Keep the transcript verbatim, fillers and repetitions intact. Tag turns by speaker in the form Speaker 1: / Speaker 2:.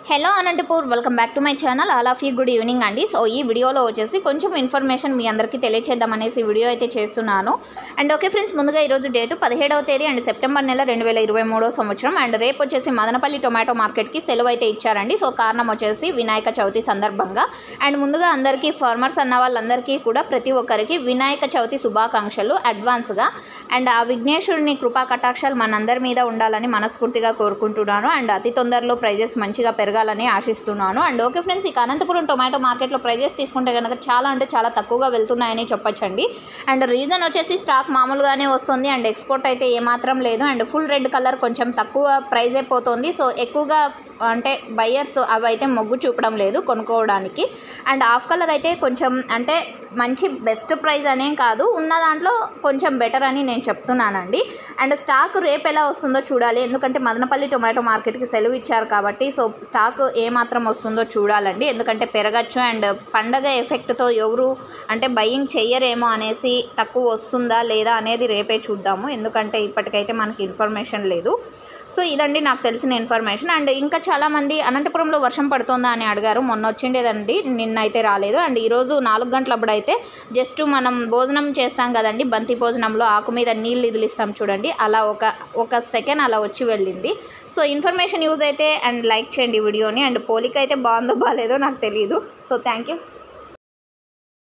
Speaker 1: Hello Anantapur welcome back to my channel all of you good evening అండి. So ఈ వీడియోలో వచ్చేసి కొంచెం ఇన్ఫర్మేషన్ మీ అందరికీ తెలియచేద్దాం అనేసి వీడియో అయితే చేస్తున్నాను. అండ్ ఓకే ఫ్రెండ్స్, ముందుగా ఈరోజు డేటు పదిహేడవ తేదీ అండ్ సెప్టెంబర్ నెల రెండు వేల ఇరవై మూడో సంవత్సరం. అండ్ రేపు వచ్చేసి మదనపల్లి టొమాటో మార్కెట్కి సెలవు అయితే ఇచ్చారండి. సో కారణం వచ్చేసి వినాయక చవితి సందర్భంగా. అండ్ ముందుగా అందరికీ ఫార్మర్స్ అన్న వాళ్ళందరికీ కూడా ప్రతి ఒక్కరికి వినాయక చవితి శుభాకాంక్షలు అడ్వాన్స్గా. అండ్ ఆ విఘ్నేశ్వరుని కృపా కటాక్షాలు మనందరి మీద ఉండాలని మనస్ఫూర్తిగా కోరుకుంటున్నాను. అండ్ అతి తొందరలో ప్రైజెస్ మంచిగా పెరగాలని ఆశిస్తున్నాను. అండ్ ఓకే ఫ్రెండ్స్, ఇక అనంతపురం టొమాటో మార్కెట్లో ప్రైజెస్ తీసుకుంటే కనుక చాలా అంటే చాలా తక్కువగా వెళ్తున్నాయని చెప్పొచ్చండి. అండ్ రీజన్ వచ్చేసి స్టాక్ మామూలుగానే వస్తుంది అండ్ ఎక్స్పోర్ట్ అయితే ఏమాత్రం లేదు. అండ్ ఫుల్ రెడ్ కలర్ కొంచెం తక్కువ ప్రైజ్ అయిపోతుంది. సో ఎక్కువగా అంటే బయ్యర్స్ అవి అయితే మొగ్గు చూపడం లేదు కొనుక్కోవడానికి. అండ్ హాఫ్ కలర్ అయితే కొంచెం అంటే మంచి బెస్ట్ ప్రైస్ అనేం కాదు, ఉన్న దాంట్లో కొంచెం బెటర్ అని నేను చెప్తున్నానండి. అండ్ స్టాక్ రేపు ఎలా వస్తుందో చూడాలి, ఎందుకంటే మదనపల్లి టొమాటో మార్కెట్కి సెలవు ఇచ్చారు కాబట్టి. సో స్టాక్ ఏమాత్రం వస్తుందో చూడాలండి, ఎందుకంటే పెరగచ్చు. అండ్ పండగ ఎఫెక్ట్తో ఎవరు అంటే బయ్యింగ్ చెయ్యరేమో అనేసి తక్కువ వస్తుందా లేదా అనేది రేపే చూద్దాము, ఎందుకంటే ఇప్పటికైతే మనకి ఇన్ఫర్మేషన్ లేదు. సో ఇదండి నాకు తెలిసిన ఇన్ఫర్మేషన్. అండ్ ఇంకా చాలామంది అనంతపురంలో వర్షం పడుతుందా అని అడిగారు. మొన్న వచ్చిండేదండి, నిన్న అయితే రాలేదు. అండ్ ఈరోజు నాలుగు గంటలప్పుడు అయితే జస్ట్ మనం భోజనం చేస్తాం కదండి, బంతి భోజనంలో ఆకు మీద నీళ్ళు ఇదిలిస్తాం చూడండి, అలా ఒక ఒక సెకండ్ అలా వచ్చి వెళ్ళింది. సో ఇన్ఫర్మేషన్ యూజ్ అయితే అండ్ లైక్ చేయండి వీడియోని. అండ్ పోలిక అయితే బాగుందో బాగాలేదో నాకు తెలియదు. So thank you.